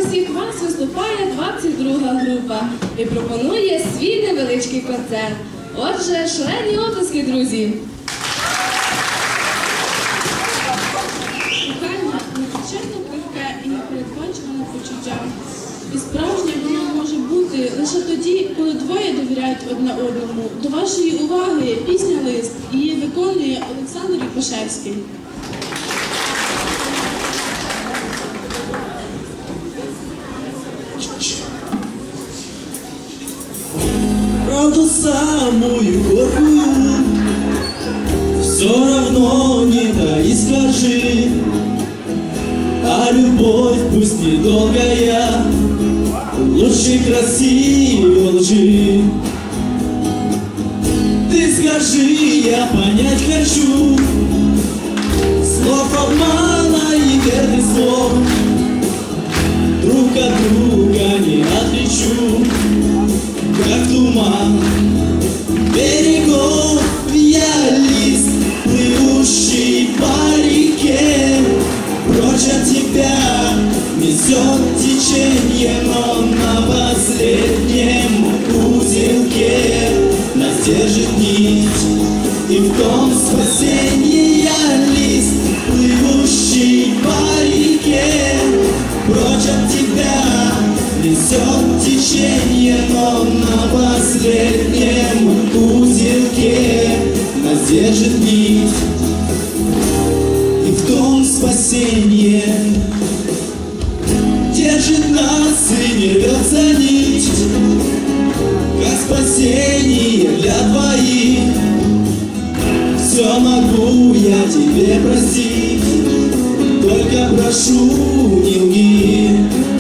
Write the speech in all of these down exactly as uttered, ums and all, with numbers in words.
всіх вас виступає двадцять друга група і пропонує свій невеличкий концерт. Отже, шалені оплески, друзі! Кохання – надзвичайно крихке і непередбачуване почуття. І справжнє воно може бути лише тоді, коли двоє довіряють одне одному. До вашої уваги пісня «Лист». Її виконує Олександр Іпашевський. Правду самую горькую все равно не дай, скажи. А любовь пусть недолгая, лучше красивее лжи. Ты скажи, я понять хочу слов обмана и верных слов. Друг от друга не отличу, как туман берегов. Я лист, плывущий по реке, прочь от тебя несет течение, но на последнем узелке нас держит нить, и в том спасенье. Я лист, плывущий по реке, прочь от тебя несет течение, но на последнем узелке нас держит нить, и в том спасенье. Держит нас и не рвется нить, как спасение для двоих. Все могу я тебе простить, только прошу, не лги.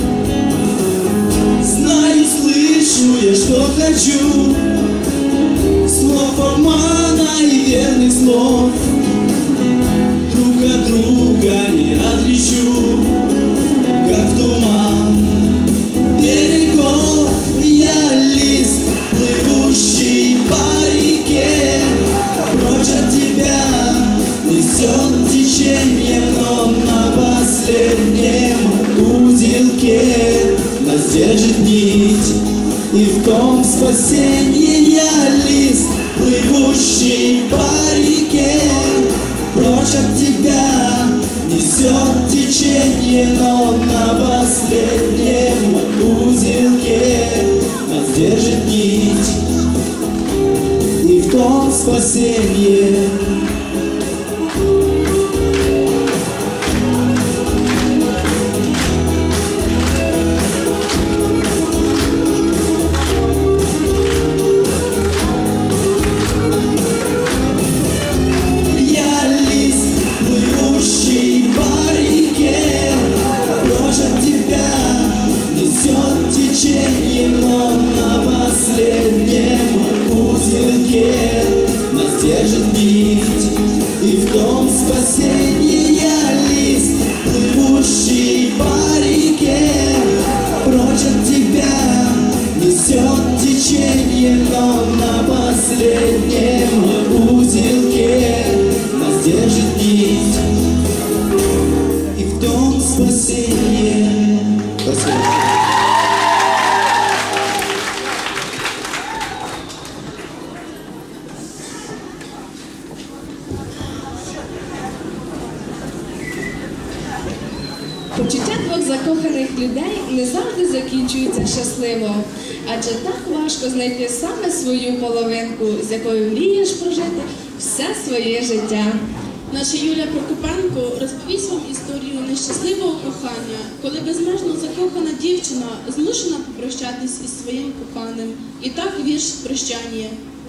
Знаю, слышу я, что хочу, слов обмана и верных слов. Друг от друга не отличу, как туман берегов. Я лист, плывущий по реке, прочь от тебя несет течение, но на последнем узелке нас держит нить, и в том спасенье. Я лист, плывущий по реке, прочь от тебя несет течение, но на последнем узелке нас держит нить, и в том спасенье. Но на последнем узелке нас держит нить, и в том спасенье. Я лист, плывущий по реке, прочь от тебя несет течение, но на последнем узелке нас держит нить, и в том спасенье. Спасибо. Почуття двох закоханих людей не завжди закінчуються щасливо, адже так важко знайти саме свою половинку, з якою мрієш прожити все своє життя. Наша Юля Прокопенко розповість вам історію нещасливого кохання, коли безмежно закохана дівчина змушена попрощатись із своїм коханим. І так вірш «Прощання».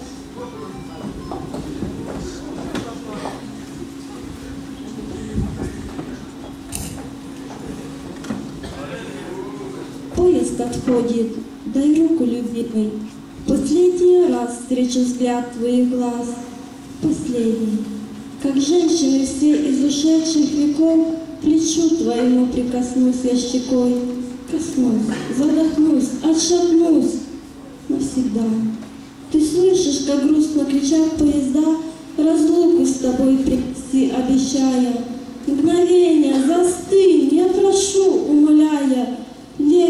Поезд отходит, дай руку, любимый. Последний раз встречу взгляд твоих глаз. Последний. Как женщины все из ушедших веков, плечу твоему прикоснусь я щекой. Коснусь, задохнусь, отшатнусь навсегда. Ты слышишь, как грустно кричат поезда, разлуку с тобой принести обещая. Мгновение, застынь, я прошу, умоляя, лето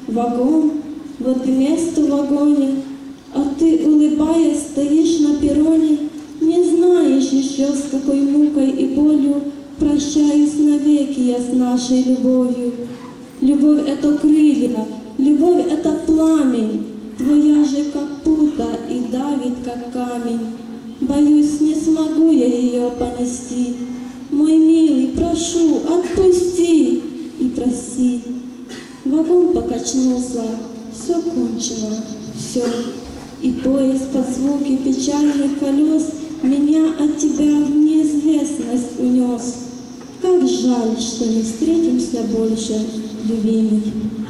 Вагон, вот и место в вагоне, а ты, улыбаясь, стоишь на перроне, не знаешь еще, с какой мукой и болью прощаюсь навеки я с нашей любовью. Любовь — это крылья, любовь — это пламень, твоя же как пута и давит, как камень. Боюсь, не смогу я ее понести. Мой милый, прошу, отпусти и прости. Вагон покачнулся, все кончено, все. И поезд под звуки печальных колес меня от тебя в неизвестность унес. Как жаль, что не встретимся больше, любимый.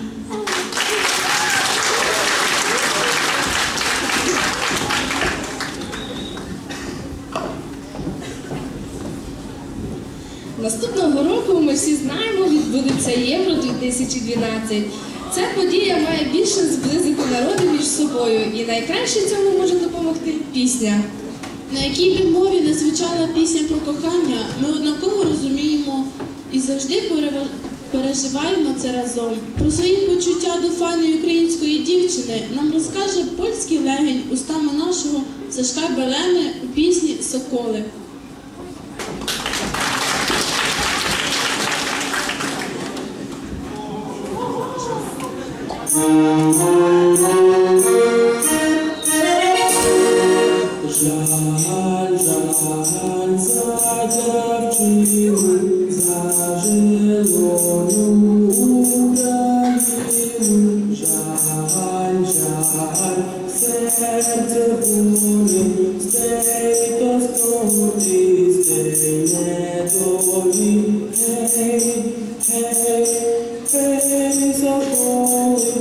Наступного року, ми всі знаємо, відбудеться Євро дві тисячі дванадцять. Ця подія має більше зблизити народи між собою, і найкраще цьому може допомогти пісня. На якій би мові не звучала пісня про кохання, ми однаково розуміємо і завжди переживаємо це разом. Про свої почуття до файної української дівчини нам розкаже польський легень устами нашого Сашка Белени у пісні «Соколи». Жаль, жаль за дівчину, за жилою Україну. Жаль, жаль, серце болить, з тей тоскоти, з тей недолі. Гей, гей, гей, соколи,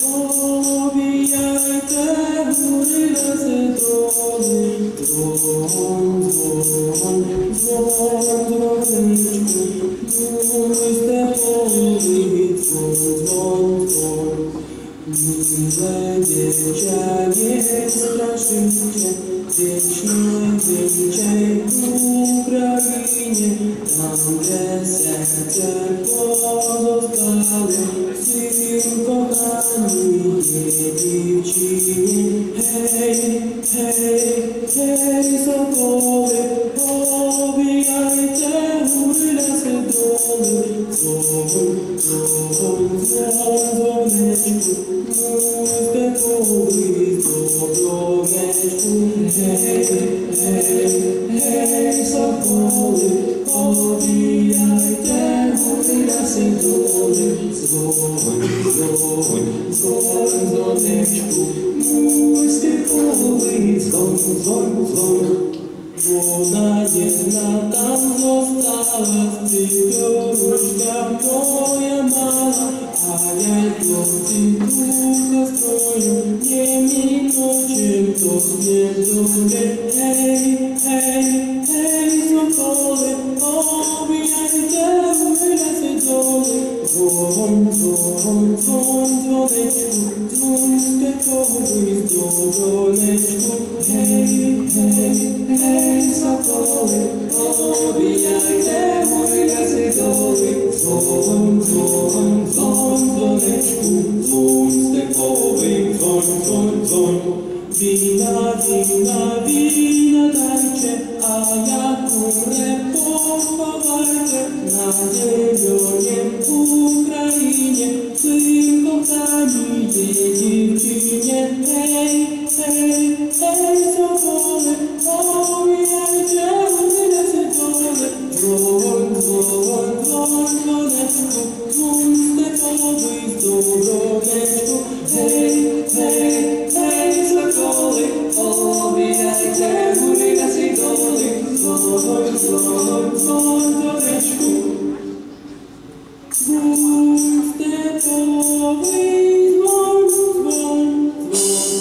обійняйте гори на доли. Дзвон, дзвон, дзвон, дзвоничку, ну степовий дзвон, дзвон, дзвон. Миле дівча, є страшненьке, вічно вінчай в Україні, там, де серце позостали, всім коханій дівчині. Гей, гей, гей, соколи, обійняйте гури ляси доли. Дзвон, дзвон, дзвон, дзвонечку, ну степовий добровечку. Гей, гей, гей, соколи, обійняйте гури ляси доли. Дзвон, дзвон, дзвон, дзвонечку, ну степовий дзвон, дзвон, дзвон. Вона єдна там зосталась, ціпорушка моя мала, а я й плоті духа строю, не міночим, то не добре. Гей, гей, гей, соколи, обійняйте гуляси доли. Дзвон, дзвон, дзвон, дзвонечку, дзвон степовий добронечку. Гей, гей, гей, соколи, обійняйте гуляси доли. Дзвон, дзвон, дзвон, дзвонечку, дзвон степовий, дзвон, дзвон, дзвон. Війна, війна, війна дайте, а я куре поховайте на зеленім Україні, цим коханій дівчині. Гей, гей, гей, соколи, обійняйте гуляси доли. Дзвон, дзвон, дзвон, дзвонечку, дзвон степовий добронечку. Гей, гей, гей, соколи, обійняйте гуляси доли. Дзвон, дзвон, дзвон, дзвонечку, дзвон степовий, дзвон, дзвон, дзвон.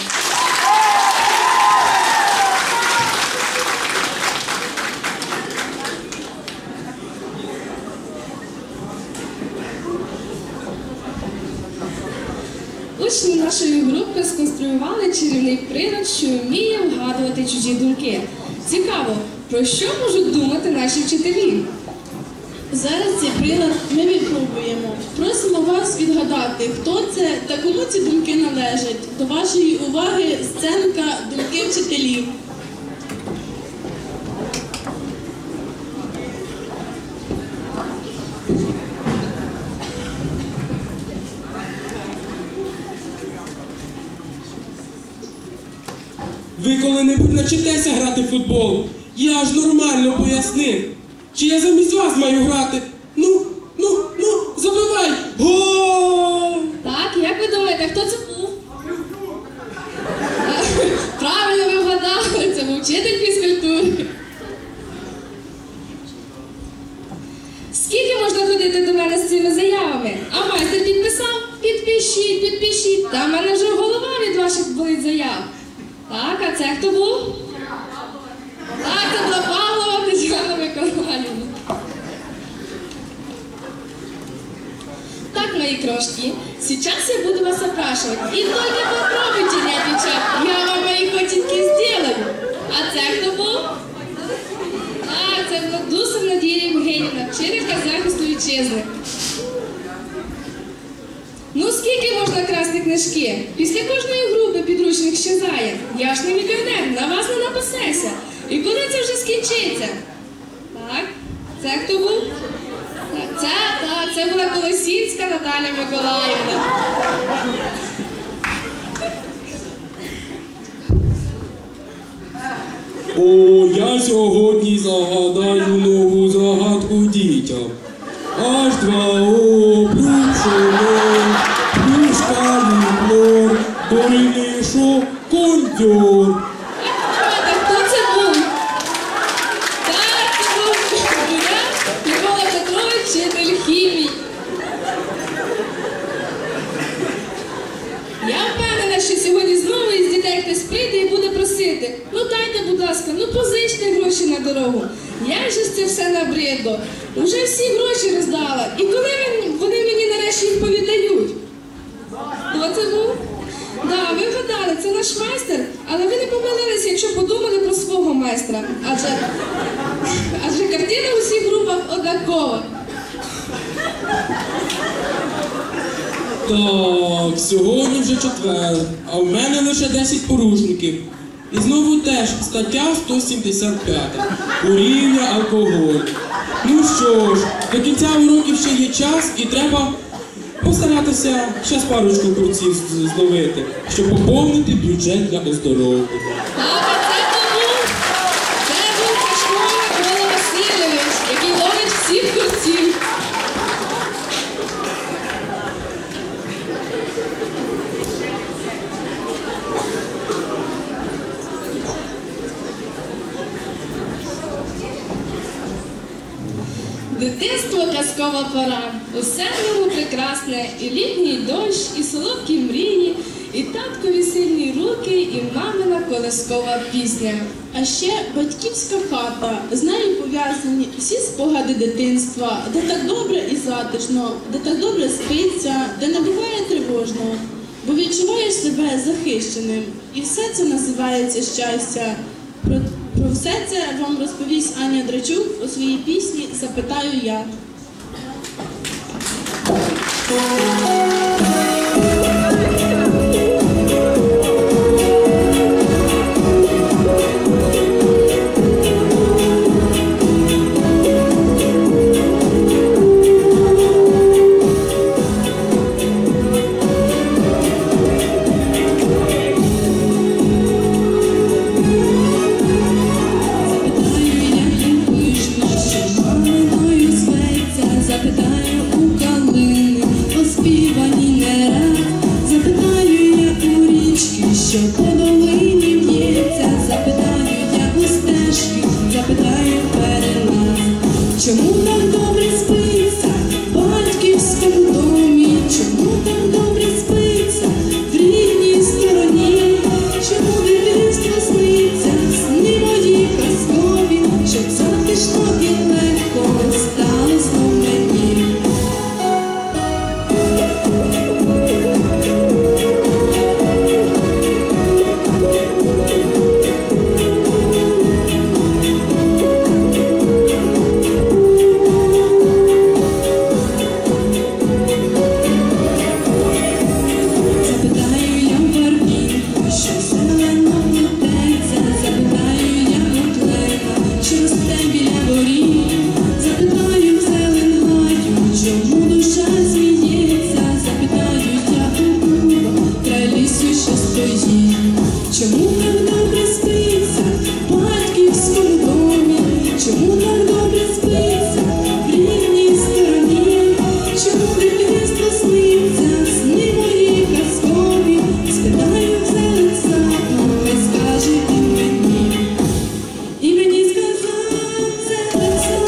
Учні нашої групи сконструювали чарівний прилад, що вміє вгадувати чужі думки. Цікаво, про що можуть думати наші вчителі? Зараз цей прилад ми випробуємо. Просимо вас відгадати, хто це та кому ці думки належать. До вашої уваги сценка «Думки вчителів». Ви коли-небудь навчитеся грати в футбол? Я ж нормально пояснив. Чи я замість вас маю грати? Ну, ну, ну, забивай! Гол! Так, як ви думаєте, хто це був? Правильно ви вгадали, це був вчитель фізкультури. Скільки можна ходити до мене з цими заявами? А майстер підписав? Підпишіть, підпишіть. Та в мене вже голова від ваших болить заяв. Так, а це хто був? Так, це була Павлова Тетяна Миколаївна. Так, мои крошки, сейчас я буду вас опрашивать. И только попробуйте не отвечать, я вам мои котики сделаю. А це хто був? Так, це Владусов Надія Євгенівна, вчителька захисту вітчизни. Ну скільки можна красти книжки? Після кожної групи підручник щезає. Я ж не мільйонер, на вас не напасеся. І коли це вже скінчиться? Так, це хто був? Так, це, так, це була Колосінська Наталя Миколаївна. О, я сьогодні загадаю нову загадку дітям. Аж два о, плюшоне, плюшка ліплор, корінишо, контьор. Так, хто це був? Так, це був я, Микола Петрович, вчитель хімії. Я впевнена, що сьогодні знову із дітей хтось прийде і буде просити. Ну дайте, будь ласка, ну позичте гроші на дорогу. Як же ж це все набридло? Уже всі гроші роздала. І коли він- вони мені нарешті їх повідають? Хто це був? Да, ви вгадали, це наш майстер, але ви не помилилися, якщо подумали про свого майстра. Адже, адже картина у всіх групах однакова. Так, сьогодні вже четвер, а в мене лише десять порушників. І знову теж стаття сто сімдесят п'ять. Куріння, алкоголь. Ну що ж, до кінця уроків ще є час і треба постаратися ще з парочку курців з- зловити, щоб поповнити бюджет для оздоровлення. Так, а це хто був? Це був Пашко Микола Васильович, який ловить всіх курців. Дитинство казкова пора, усе в ньому прекрасне, і літній дощ, і солодкі мрії, і таткові сильні руки, і мамина колискова пісня. А ще батьківська хата, з нею пов'язані всі спогади дитинства, де так добре і затишно, де так добре спиться, де не буває тривожно, бо відчуваєш себе захищеним. І все це називається щастя. Про, про все це вам розповість Аня Драчук у своїй пісні «Запитаю я». Запитаю у калини, оспівані Чому так добре спиться в батьківському домі? Чому так добре спиться в рідній стороні? Чому дитинство сниться, сни мої казкові? Спитаю все лиця, хай скаже і мені. І мені сказав це лицо,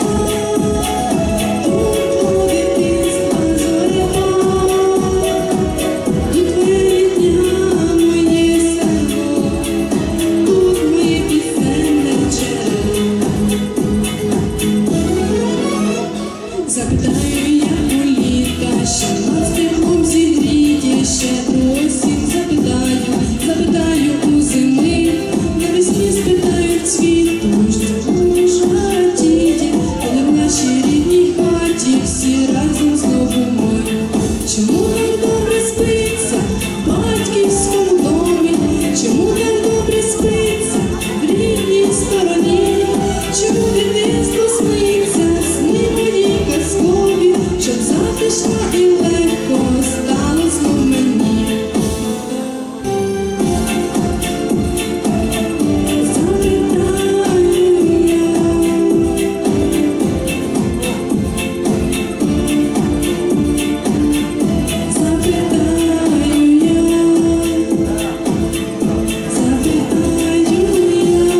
тут твого дитинства зоря, тут твоє дня, моє село, тут моє пісенне джерело. Запитаю я у літа, що нас теплом зігріє, ще осінь запитаю, запитаю у зими, навесні спитаю в цвіт, тому що душа радіє, коли в нашій рідній хаті всі разом знову ми. Чому так добре спиться в батьківському домі? Чому так добре спиться в рідній стороні? Чому дитинство сниться, сни мої казкові, щоб затишно і легко стало знов мені? Запитаю я, запитаю я, запитаю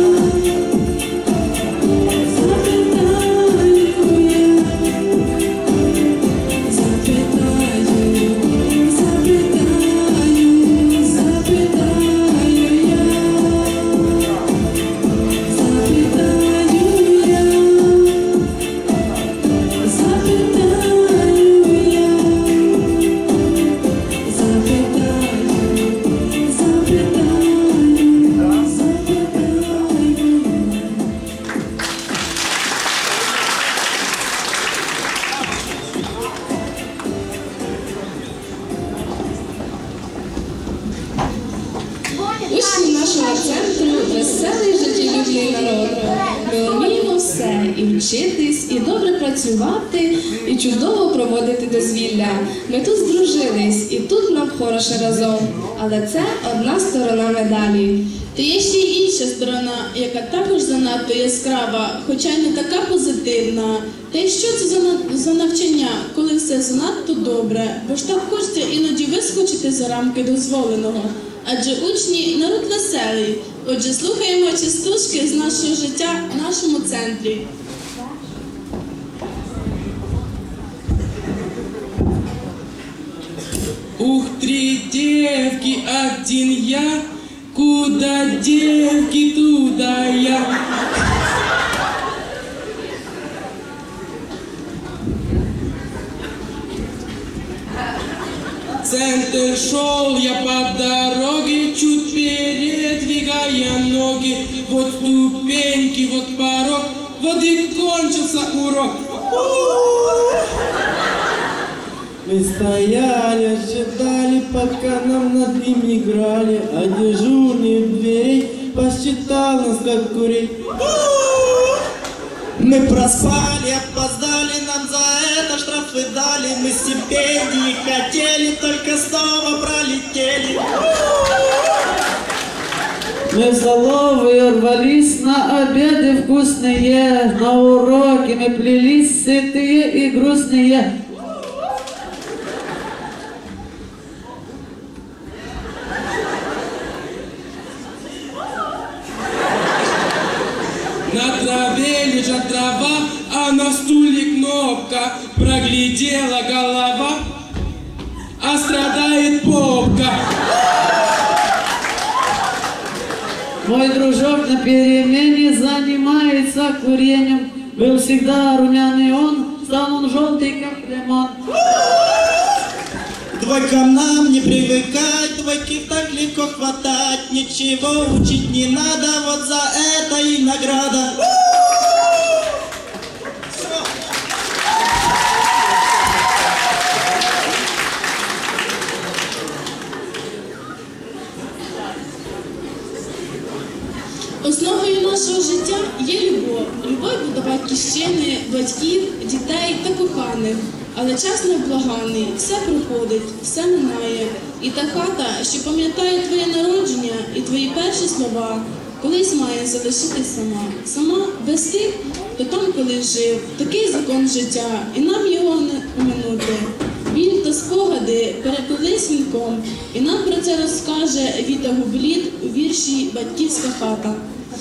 Учні нашого центру веселий життєлюбний народ. Ми вміємо все і вчитись, і добре працювати, і чудово проводити дозвілля. Ми тут здружились, і тут нам хороше разом. Але це одна сторона медалі. Та є ще й інша сторона, яка також занадто яскрава, хоча й не така позитивна. Та й що це за, на- за навчання, коли все занадто добре? Бо ж так хочеться іноді вискочити за рамки дозволеного. Адже учні – народ веселий. Отже, слухаємо частушки з нашого життя в нашому центрі. Ух, три девки, один я, куда девки, туда я. В центр шел я по дороге, чуть передвигая ноги. Вот ступеньки, вот порог, вот и кончился урок. Мы стояли, ожидали, пока нам на дым не играли, а дежурный у дверей посчитал нас как курей. Мы проспали, опоздали, нам за это штрафы дали. Мы стипендии хотели, только снова пролетели. Мы в столовую рвались на обеды вкусные, на уроки мы плелись сытые и грустные. На траве лежит трава, а на стуле кнопка. Проглядела голова, а страдает попка. Мой дружок на перемене занимается курением. Был всегда румяный он, стал он желтый, как лимон. К двойкам нам не привыкать, двойки так легко хватать. Ничего учить не надо, вот за это и награда. Основою нашого життя є любов. Любов до батьківщини, батьків, дітей та коханих. Але час невблаганний, все проходить, все минає. І та хата, що пам'ятає твоє народження і твої перші слова, колись має залишитись сама. Сама без тих, хто там колись жив. Такий закон життя, і нам його не оминути. Біль та спогади переплились вінком, і нам про це розкаже Віта Губліт у вірші «Батьківська хата».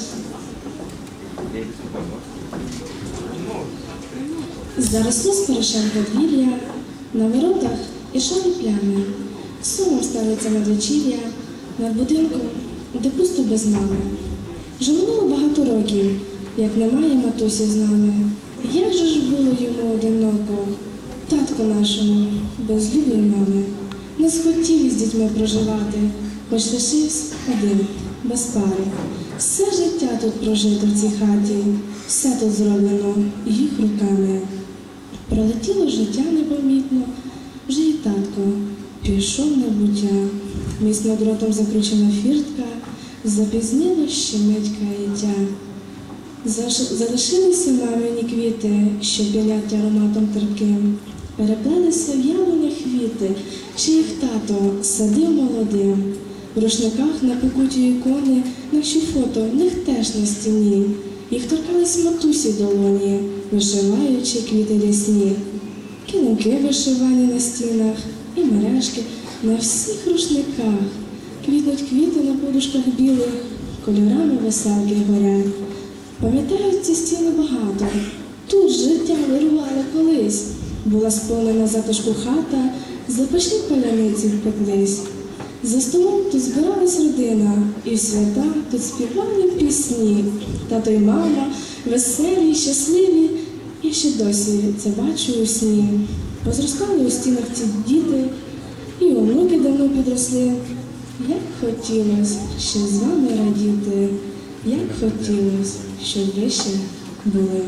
Заросло спорошем подвір'я, на воротах ішли плями. Сумом ставиться надвечір'я, над будинком, де пусто без мами. Вже минуло багато років, як немає матусі з нами. Як же ж було йому одиноко, татко нашому, без любої мами. Не схотів з дітьми проживати, хоч лишився один, без пари. Все життя тут прожито в цій хаті, все тут зроблено їх руками. Пролетіло життя непомітно, вже і татко пішов на буття. Міцно дротом закручена фіртка, запізніло щемить каяття. Залишилися мамині квіти, що п'янять ароматом терпким. Переплелися в яблунях квіти, чи їх тато садив молодим. В рушниках на покуті ікони, наші фото в них теж на стіні. Їх торкались матусі долоні, вишиваючи квіти рясні. Килимки вишивані на стінах і мережки на всіх рушниках. Квітнуть квіти на подушках білих, кольорами веселки горять. Пам'ятають ці стіни багато, тут життя вирувало колись. Була сповнена затишку хата, запашні паляниці впеклись. За столом тут збиралась родина, і в свята тут співали пісні. Тато й мама, веселі, щасливі, я ще досі це бачу у сні. Позростали у стінах ці діти, і онуки давно підросли. Як хотілося ще з вами радіти, як хотілося, щоб ви ще були.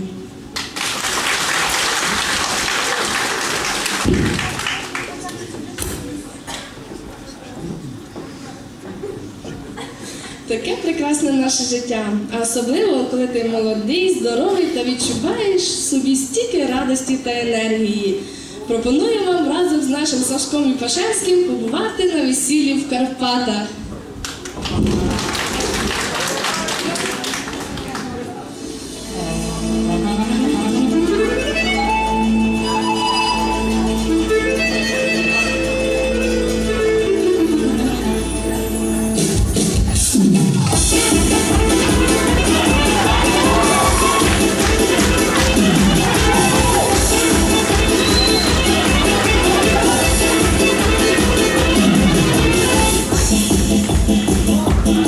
Таке прекрасне наше життя, а особливо, коли ти молодий, здоровий та відчуваєш в собі стільки радості та енергії. Пропоную вам разом з нашим Сашком Іпашевським побувати на весіллі в Карпатах. We'll be right back.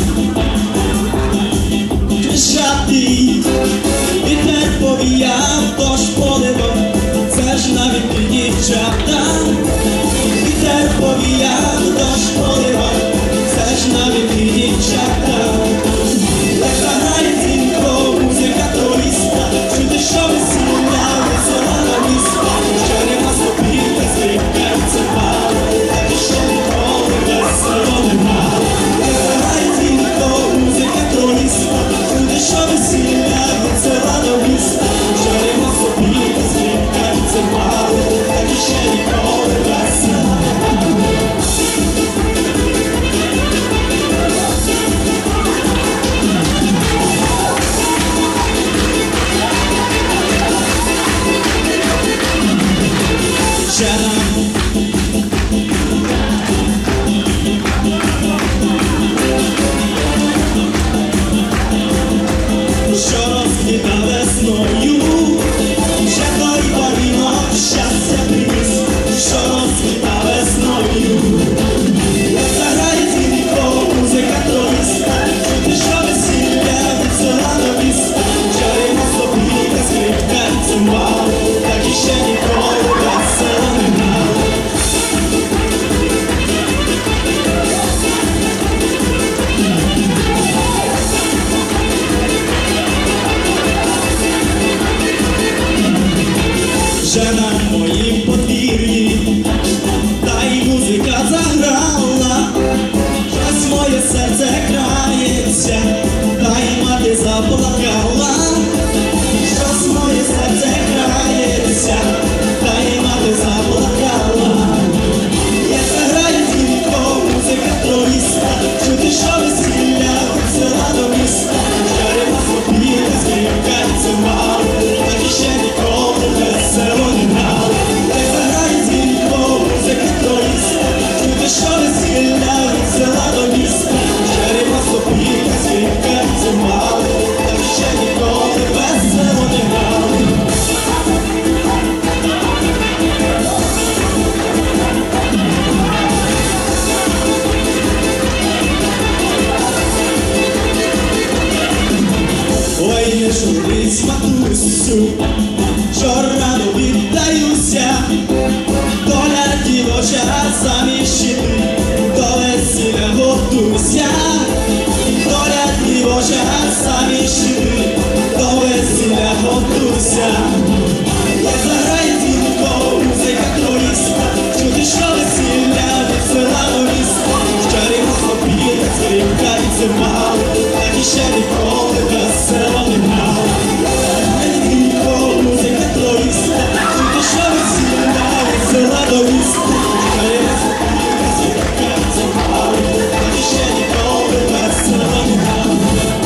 дідусю, що рано віддаюся. Доля дівоча заміж іти, до весілля готуйся. Доля дівоча заміж іти, до весілля готуйся. Як заграє дзвінко, музика троїста, чути, що весілля від села до міста. Чарівна сопілка, скрипка і цимбал, так іще ніколи весело не грав. Заграє дзвінко, музика троїста, чути, що весілля від села до міста. Чарівна сопілка, скрипка і цимбал, так іще ніколи весело не грав.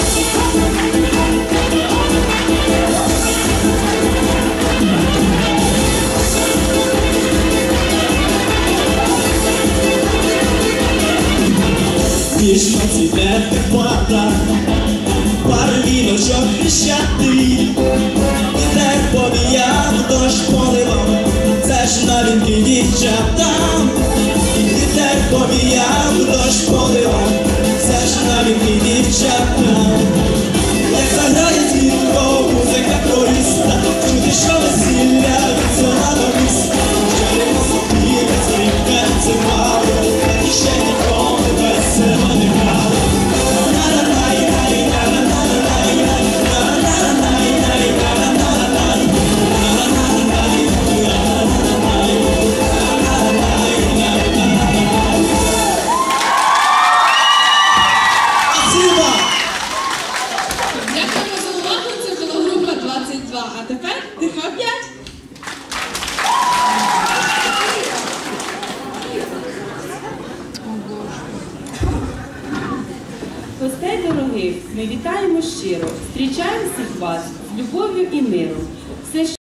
Між цвіте теплата, пар віночок хрещатий, вітер повіяв, дощ поливав, це ж на вінки дівчатам. Вітер повіяв, дощ поливав, це ж на вінки дівчатам. Як заграє дзвінко, музика троїста, чути, що весілля від села до міста. Чарівна сопілка, скрипка і цимбал, так іще ніколи весело не грав. Дякуємо за увагу, це була група двадцять два, а тепер тиха п'ять. Гостей дорогих, ми вітаємо щиро, зустрічаємо всіх вас з любов'ю і миром. Все,